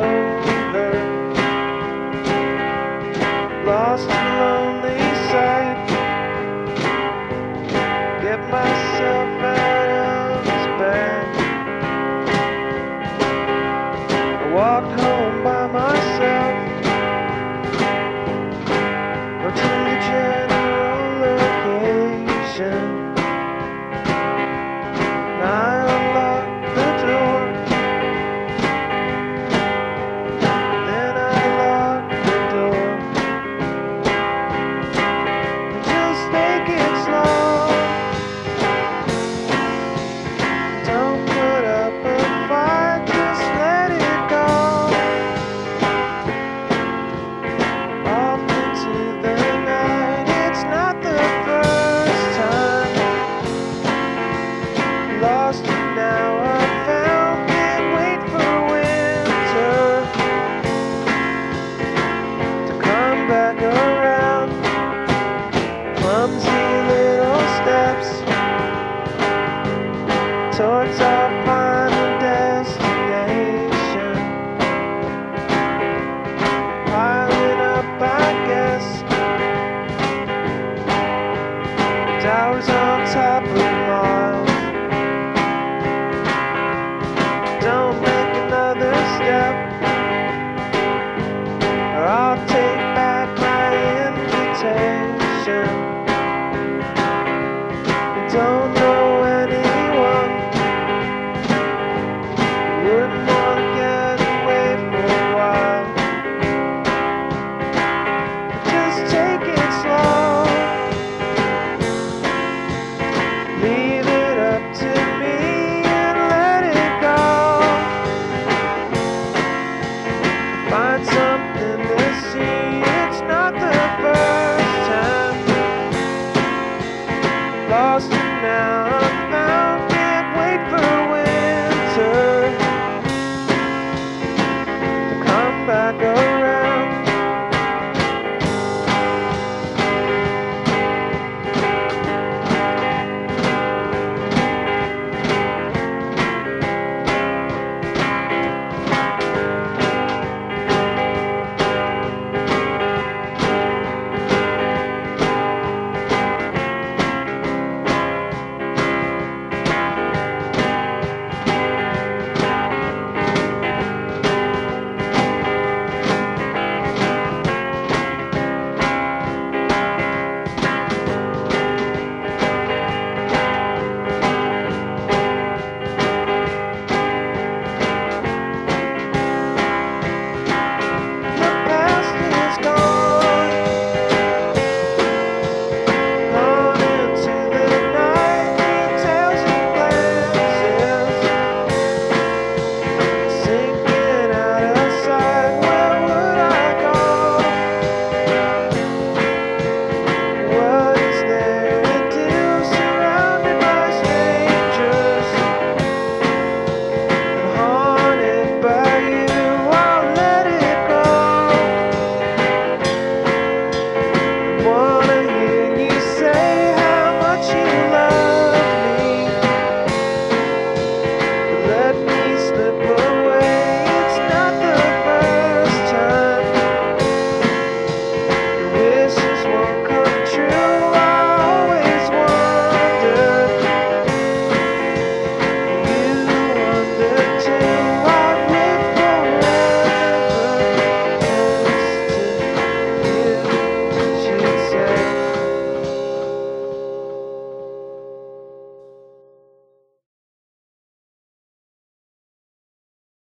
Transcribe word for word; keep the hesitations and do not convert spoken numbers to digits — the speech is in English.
over. Lost in lonely sight. Get myself out of this bed. I walked home by myself, or to the general location. And I unlocked the door. Then I locked the door. Just take it slow. Don't put up a fight, just let it go. Off into the night, it's not the first time. Lost it now, I found, can't wait for winter to come back around. Clumsy little steps towards our final destination. Piling up, I guess, towers on top of miles. Don't make another step, or I'll take back my invitation. Don't know anyone who wouldn't want to get away for a while. Just take it slow. Leave it up to me and let it go. Find something to see, it's not the first time. Lost it now, I'm found, can't wait for winter to come back around.